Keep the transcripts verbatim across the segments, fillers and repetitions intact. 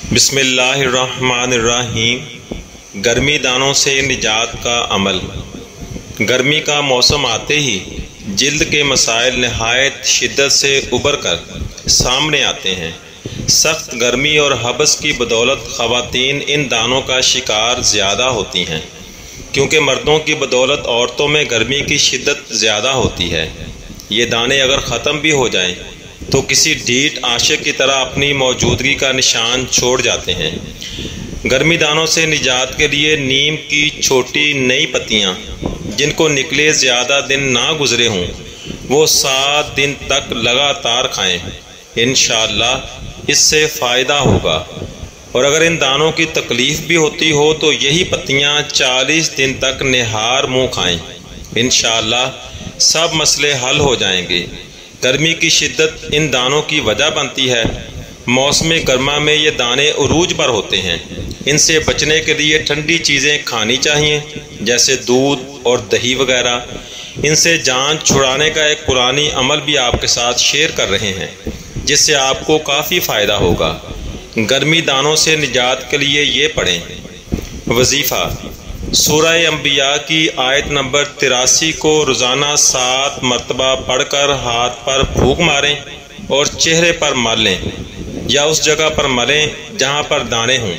بسم اللہ الرحمن الرحیم۔ گرمی دانوں سے نجات کا عمل۔ گرمی کا موسم آتے ہی جلد کے مسائل نہایت شدت سے ابھر کر سامنے آتے ہیں۔ سخت گرمی اور حبس کی بدولت خواتین ان دانوں کا شکار زیادہ ہوتی ہیں، کیونکہ مردوں کی بدولت عورتوں میں گرمی کی شدت زیادہ ہوتی ہے۔ یہ دانے اگر ختم بھی ہو جائیں تو کسی ڈھیٹ عاشق کی طرح اپنی موجودگی کا نشان چھوڑ جاتے ہیں۔ گرمی دانوں سے نجات کے لیے نیم کی چھوٹی نئی پتیاں جن کو نکلے زیادہ دن نہ گزرے ہوں وہ سات دن تک لگاتار کھائیں، انشاءاللہ اس سے فائدہ ہوگا۔ اور اگر ان دانوں کی تکلیف بھی ہوتی ہو تو یہی پتیاں چالیس دن تک نہار منہ کھائیں، انشاءاللہ سب مسئلے حل ہو جائیں گے۔ گرمی کی شدت ان دانوں کی وجہ بنتی ہے۔ موسم گرما میں یہ دانے عروج پر ہوتے ہیں۔ ان سے بچنے کے لیے ٹھنڈی چیزیں کھانی چاہیے، جیسے دودھ اور دہی وغیرہ۔ ان سے جان چھڑانے کا ایک قرآنی عمل بھی آپ کے ساتھ شیئر کر رہے ہیں، جس سے آپ کو کافی فائدہ ہوگا۔ گرمی دانوں سے نجات کے لیے یہ پڑھیں۔ وظیفہ: سورہ انبیاء کی آیت نمبر تراسی کو روزانہ سات مرتبہ پڑھ کر ہاتھ پر پھونک ماریں اور چہرے پر مل لیں یا اس جگہ پر ملیں جہاں پر دانے ہوں،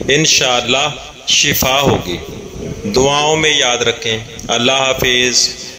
انشاءاللہ شفا ہوگی۔ دعاؤں میں یاد رکھیں۔ اللہ حافظ۔